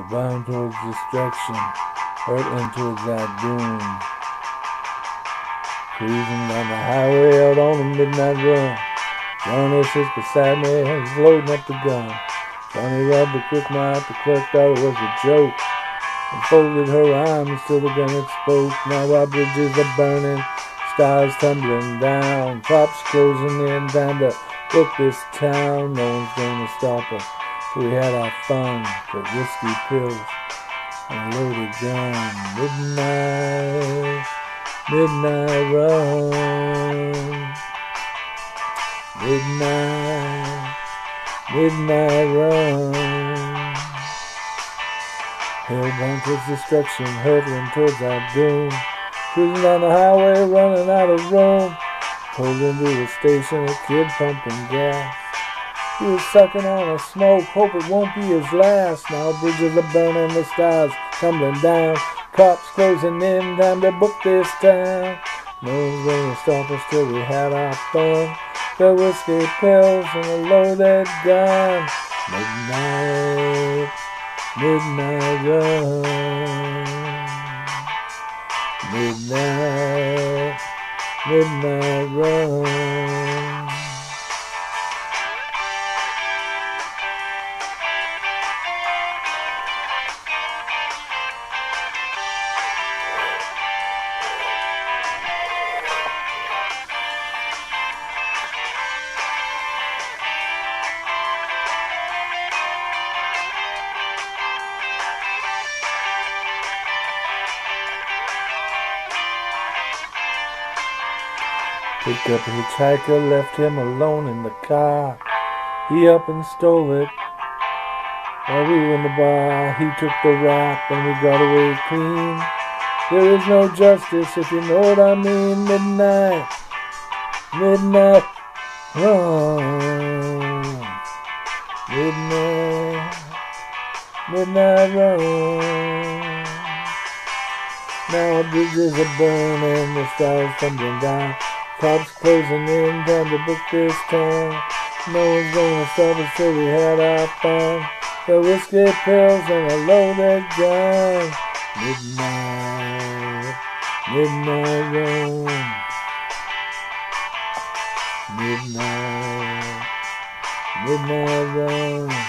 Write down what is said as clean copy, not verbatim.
bound towards destruction, hurtling towards our doom. Cruising down the highway out on a midnight run. Johnny sits beside me, he's loading up the gun. Johnny robbed the quick mouth, the clerk thought it was a joke, and folded her arms till the gun had spoke. Now our bridges are burning, stars tumbling down, cops closing in, time to book this town. No one's gonna stop us, so we had our fun, the whiskey pills and a loaded gun. Midnight, midnight run. Midnight, midnight run. Hellbound towards destruction, hurtling towards our doom. Cruising down the highway, running out of room. Pulled into a station, a kid pumping gas. He was sucking on a smoke, hope it won't be his last. Now bridges are burning, the stars tumbling down. Cops closing in, time to book this town. No one's gonna stop us till we had our fun. The whiskey pills and a loaded gun. Midnight, midnight run. Midnight, midnight run. Picked up a hitchhiker, left him alone in the car. He up and stole it while we were in the bar. He took the rap and we got away clean. There is no justice if you know what I mean. Midnight, midnight run. Midnight, midnight run. Now our bridges are burning, the stars tumbling down. Cops closing in, time to book this town. No one's gonna stop us till we had our fun. The whiskey pills and a loaded gun. Midnight, midnight run. Midnight, midnight run.